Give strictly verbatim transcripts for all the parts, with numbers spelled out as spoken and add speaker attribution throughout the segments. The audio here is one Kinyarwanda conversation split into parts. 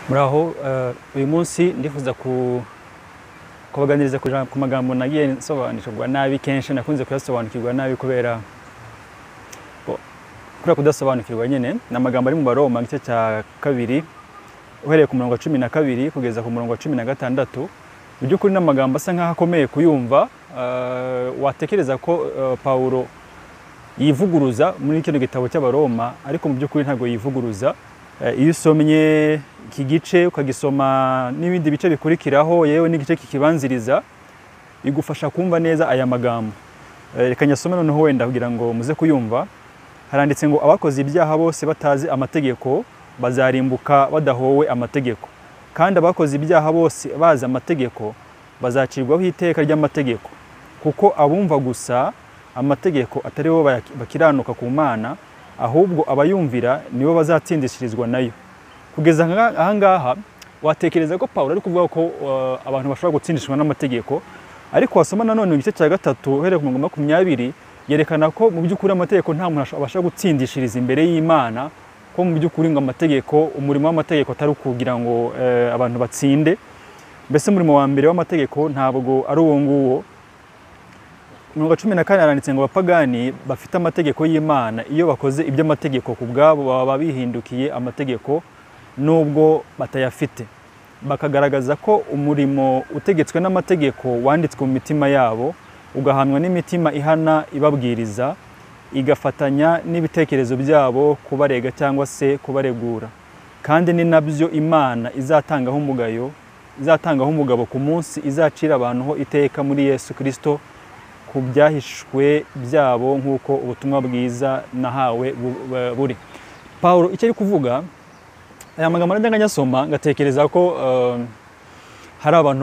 Speaker 1: Muraho uyu munsi ndifuza kubaganiriza ku magambo nagiye nsobanukirwa nabi kenshi nakunze kuyasobanukirwa nabi kubera kubera kudasobanukirwa nyene n'amagambo ari mu Abaroma igice cya kabiri uhereye ku murongo wa cumi na kabiri kugeza ku murongo wa cumi na gatandatu. Mu by'ukuri n'amagambo asa nkaho akomeye kuyumva, watekereza ko Paulo yivuguruza muri kino gitabo cy'Abaroma, ariko mu by'ukuri ntabwo yivuguruza. Iyo usomye iki gice ukagisoma n'ibindi bice bikurikiraho yewe n'igice kikibanziriza, igufasha kumva neza aya magambo. Reka nyasome noneho wenda kugira ngo muze kuyumva. Haranditse ngo abakoze ibyaha bose batazi amategeko bazarimbuka badahowe amategeko, kandi abakoze ibyaha bose bazi amategeko bazacirwaho iteka ry'amategeko, kuko abumva gusa amategeko atari bo bakiranuka ku Mana, ahubwo abayumvira nibo bazatsindishirizwa nayo. Kugeza aha ngaha watekereza ko Paulo ari kuvuga ko uh, abantu bashobora gutsindishwa n'amategeko, ariko wasoma nanone mu gice cya gatatu uhereye ku mirongo makumyabiri yerekana ko mu by'ukuri amategeko nta muntu abasha gutsindishiriza imbere y'Imana, ko mu by'ukuri ngo amategeko, umurimo w'amategeko atari ukugira ngo uh, abantu batsinde. Mbese umurimo wa mbere w'amategeko ntabwo ari uwo nguwo. Mirongo cumi na kane aranditse ngo abapagani bafite amategeko y'Imana iyo bakoze iby'amategeko ku bwabo baba bihindukiye amategeko nubwo batayafite, bakagaragaza ko umurimo utegetswe n'amategeko wanditswe mu mitima yabo, ugahamwa n'imitima ihana ibabwiriza, igafatanya n'ibitekerezo byabo kubarega cyangwa se kubaregura. Kandi ni nabyo Imana izatangaho umugayo izatangaho umugabo ku munsi izacira abantu ho iteka muri Yesu Kristo ku byahishwe byabo nk'uko ubutumwa bwiza nahawe buri. Paulo icyo ari kuvuga, aya magambo ndanga nyasoma ngatekereza ko uh, hari abantu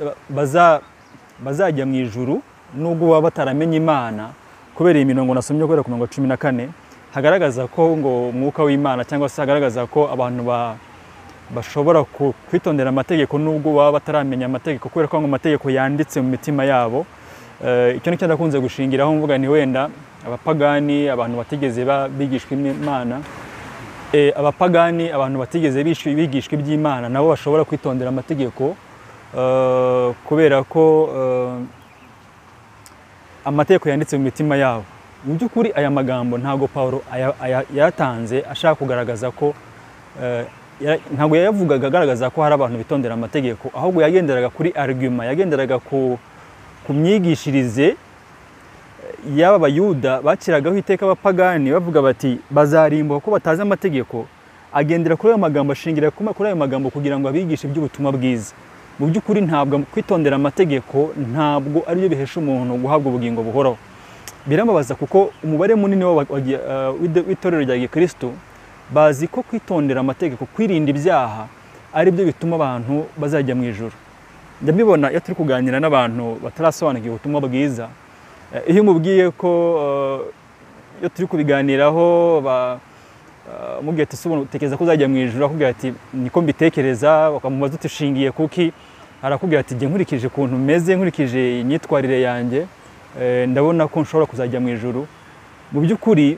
Speaker 1: bazajya mu ijuru nubwo baba bataramenye Imana, kubera iyi mirongo nasomye kubera ku mirongo cumi na kane hagaragaza ko ngo umwuka w'Imana cyangwa se hagaragaza ko abantu ba bashobora kwitondera amategeko nubwo baba bataramenya amategeko, kubera ko ngo amategeko yanditse mu mitima yabo. Icyo nicyo ndakunze gushingiraho mvuga ni wenda abapagani, abantu batigeze bigishwa Imana, abapagani abantu batigeze bigishwa iby'Imana nabo bashobora kwitondera amategeko, kubera ko amategeko yanditse mu mitima yabo. Mu by'ukuri aya magambo ntago Paulo yatanze ashaka kugaragaza ko, ntago yayavugaga agaragaza ko hari abantu bitondera amategeko, ahubwo yagenderaga kuri argument, yagenderaga ku ku myigishirize y'aba Bayuda baciragaho iteka abapagani bavuga bati bazarimbuka ko batazi amategeko. Agendera kuri ayo magambo, ashingira kuri ayo magambo kugira ngo abigishe iby'ubutumwa bwiza. Mu by'ukuri ntabwo kwitondera amategeko ntabwo ari byo bihesha umuntu guhabwa ubugingo buhoraho. Birambabaza kuko umubare munini w'itorero rya Gikristo bazi ko kwitondera amategeko, kwirinda ibyaha ari byo bituma abantu bazajya mu ijuru. Ndabibona iyo turi kuganira n'abantu batarasobanukiwe ubutumwa bwiza, iyo umubwiye ko iyo turi kubiganiraho mubwiye ati utekereza ko uzajya mu ijuru, akubwira ati niko mbitekereza, bakamubaza uti ushingiye kuki, arakubwira ati jye nkurikije ukuntu meze, nkurikije imyitwarire yanjye ndabona ko nshobora kuzajya mu ijuru. Mu by'ukuri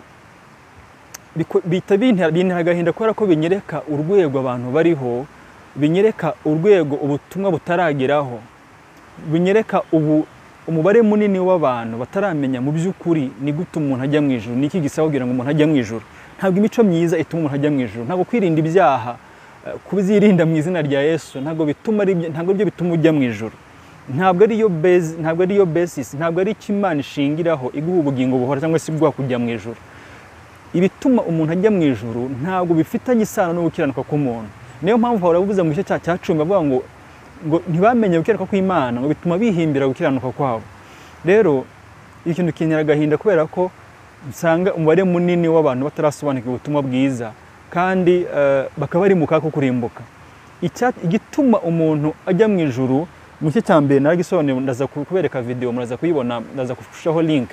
Speaker 1: bita bintera agahinda kubera ko binyereka urwego abantu bariho, binyereka urwego ubutumwa butarageraho, binyereka ubu umubare munini w'abantu bataramenya mu by'ukuri ni gute umuntu ajya mu ijuru, niki gisaba kugira ngo umuntu ajya mu ijuru. Ntabwo imico myiza ituma umuntu ajya mu ijuru, ntabwo kwirinda ibyaha, kubizirinda mu izina rya Yesu ntabwo bituma ntabwo byo bituma ujya mu ijuru. Ntabwo ari yo base, ntabwo ari yo basis, ntabwo ari Imana ishingiraho iguha ubugingo buhora cyangwa se bwa kujya mu ijuru. Ibituma umuntu ajya mu ijuru ntabwo bifitanye isano no gukiranuka k'umuntu. Niyo mpamvu Paulo yavuze mu gice cya cumi avuga ngo ngo ntibamenye gukiranuka kw'Imana, ngo bituma bihimbira gukiranuka kwabo. Rero ikintu kinera agahinda kubera ko nsanga umubare munini w'abantu batarasobanukirwa ubutumwa bwiza, kandi uh, bakaba bari mu kaga ko kurimbuka. Igituma umuntu ajya mu ijuru mu gice cya mbere naragisobanuye, ndaza kubereka video muraza kuyibona, ndaza kufushaho link.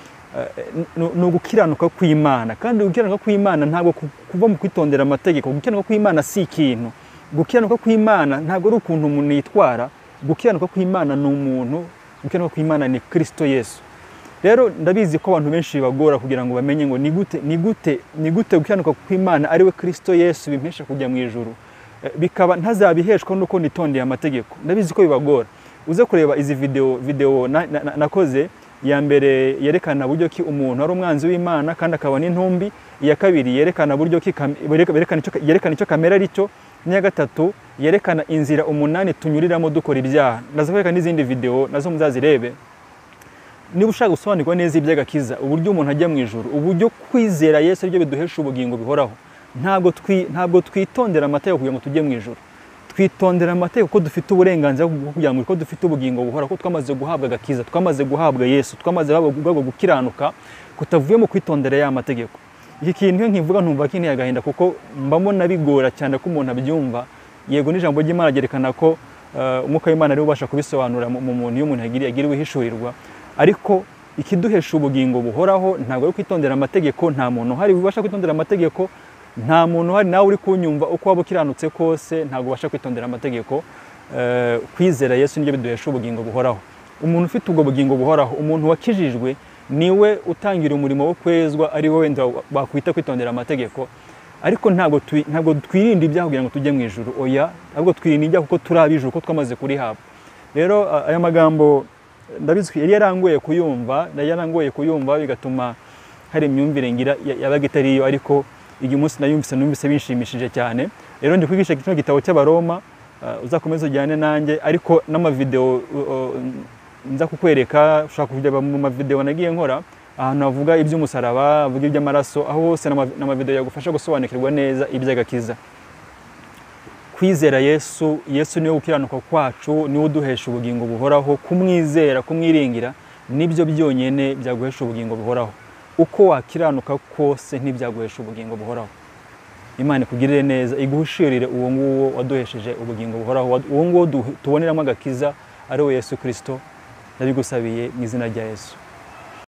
Speaker 1: No gukiranuka kw'Imana, kandi gukiranuka kw'Imana ntabwo kuva mu kwitondera amategeko. Gukiranuka kw'Imana si ikintu, gukiranuka kw'Imana ntabwo ari ukuntu umuntu yitwara. Gukiranuka kw'Imana ni umuntu, gukiranuka kw'Imana ni Kristo Yesu. Rero ndabizi ko abantu benshi bagora kugira ngo bamenye ngo ni gute ni gute ni gute gukiranuka kw'Imana ari we Kristo Yesu bimpesha kujya mu ijuru. bikaba ntazabiheshwa nuko nitondeye amategeko. Ndabizi ko bibagora. Uze kureba izi video video nakoze na, na ya mbere yerekana buryo ki umuntu ari umwanzi w'Imana kandi akaba n'intumbi, iya kabiri yerekana buryo ki yerekana icyo yerekana icyo kamera ari cyo, n'iya gatatu yerekana inzira umunani tunyuriramo dukora ibyaha. Ndazakwereka n'izindi video nazo muzazirebe. Niba ushaka gusobanurwa neza iby'agakiza, uburyo umuntu ajya mu ijuru, uburyo kwizera Yesu aribyo biduhesha ubugingo bihoraho, ntabwo twi ntabwo twitondera amategeko kugira ngo tujye mu ijuru. Twitondera amategeko ko dufite uburenganzira kugira ngo ko dufite ubugingo buhoraho, ko twamaze guhabwa agakiza, twamaze guhabwa Yesu, twamaze guhabwa gukiranuka, kutavuye mu kwitondera ya mategeko. Iki kintu nkivuga ntumva kinteye agahinda kuko mbamo bigora cyane ko umuntu abyumva. Yego n'ijambo ry'Imana ryerekana ko umwuka w'Imana ari ubasha kubisobanura mu muntu iyo umuntu yagiriye agiriwe hishurirwa, ariko ikiduhesha ubugingo buhoraho ntabwo ari kwitondera amategeko. Nta muntu hari ubasha kwitondera amategeko, nta muntu hari nawe uri kunyumva uko waba ukiranutse kose ntabwo ubasha kwitondera amategeko. Kwizera Yesu nibyo biduhesha ubugingo buhoraho. Umuntu ufite ubwo bugingo buhoraho, umuntu wakijijwe, niwe utangira umurimo wo kwezwa, ari we wenda bakwita kwitondera amategeko. Ariko ntabwo ntabwo twirinda ibyaha kugira ngo tujye mu ijuru, oya, ahubwo twirinda ibyaha kuko turabijuru, ko twamaze kurihabwa. Rero aya magambo ndabizi yari yarangoye kuyumva, yarangoye kuyumva bigatuma hari imyumvire ngira yabaga itariyo, ariko igihe umunsi nayumvise numvise binshimishije cyane. Rero ndi kwigisha kino gitabo cy'Abaroma, uzakomeza ujyane nanjye, ariko n'amavideo nza kukwereka, ushaka kujya mu mavideo nagiye nkora ahantu havuga iby'umusaraba, avuga iby'amaraso, aho hose n'amavideo yagufasha gusobanukirwa neza iby'agakiza. Kwizera Yesu, Yesu niwe gukiranuka kwacu, niwe uduhesha ubugingo buhoraho. Kumwizera, kumwiringira nibyo byonyene byaguhesha ubugingo buhoraho. Uko wakiranuka kose ntibyaguhesha ubugingo buhoraho. Imana ikugirire neza, iguhishirire uwo nguwo waduhesheje ubugingo buhoraho, uwo nguwo tuboneramo agakiza ari we Yesu Kristo. Ndabigusabiye mu izina rya Yesu.